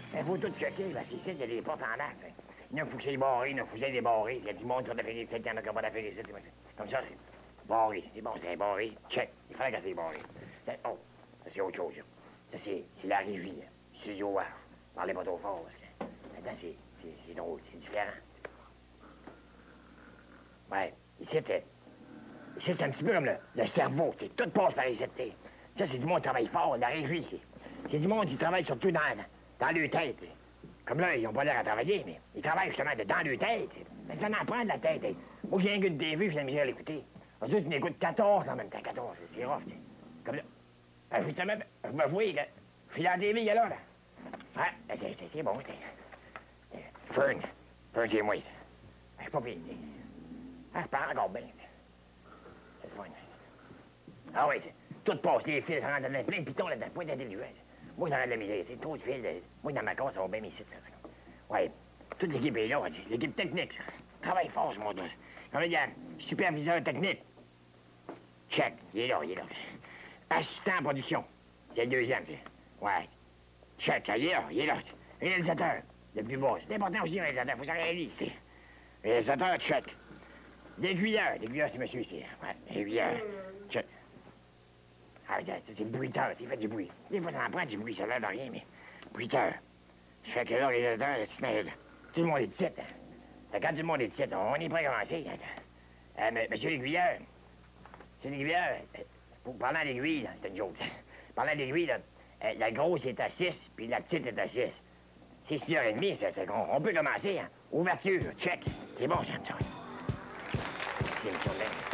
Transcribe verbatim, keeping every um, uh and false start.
Il faut tout checker, parce qu'ici, il y a des portes en arc. Il y en a faut que c'est barré, il y en a faut que c'est barré. Il y a du monde qui a d'affaires ici, il y en a qui n'ont pas d'affaires ici. Comme ça, c'est barré. C'est bon, c'est barré. Check. Il fallait que c'est barré. Oh, ça, c'est autre chose, là. Ça, c'est la régie, là. Studio Wave. Parlez pas trop fort, parce que là-dedans, c'est drôle, c'est différent. Ouais, ici, c'était... Ici, c'est un petit peu comme le, le cerveau, tu sais. Tout passe par ici, tu sais. Ça, c'est du monde qui travaille fort, la régie, c'est... C'est du monde qui travaille surtout dans, dans leur tête. T'sais. Comme là, ils n'ont pas l'air à travailler, mais ils travaillent justement de, dans leur tête. T'sais. Mais ça en prend de la tête. T'sais. Moi, j'ai un gars de T V, j'ai la misère à l'écouter. Eux autres, ils m'écoutent quatorze en même temps, quatorze, c'est rough, t'sais. Comme là. Ben, justement, je me vois, là. Je suis dans la T V, là, là. Ouais, c'est bon, t'sais. Fern, Fern, c'est moi, ça. Je suis pas payé. Ah, je parle encore bien. C'est le fun. Ah oui, tout passe, les fils rentrent dans plein de pitons là-dedans, point d'intelligence. Moi, j'en ai de la misère, c'est trop de fils. De... Moi, dans ma case, ça va bien mes sites. Ouais, toute l'équipe est là, c'est l'équipe technique, ça. Travaille fort, ce monde-là. Comme il y a superviseur technique. Check, il est là, il est là. Assistant en production, c'est le deuxième, c'est. Ouais. Check, il est là, il est là. Réalisateur, le plus bas. C'est important aussi, réalisateur, faut que ça réalise, c'est. Réalisateur, check. L'aiguilleur, l'aiguilleur, c'est monsieur ici. Ouais, l'aiguilleur, check. Ah, c'est le bruiteur, c'est fait du bruit. Des fois, ça en prend du bruit, ça a l'air de rien, mais... Bruiteur. Je fais que là, les réalisateurs, tout le monde est ici. Quand tout le monde est ici, on est prêt à commencer. Euh, monsieur l'aiguilleur, monsieur l'aiguilleur, pour parler à l'aiguille, c'est une joke. Parlant à l'aiguille, là, euh, la grosse est à six, puis la petite est à six. C'est six heures trente, ça, c'est on, on peut commencer, hein. Ouverture, check. C'est bon, ça me semble. C'est une journée.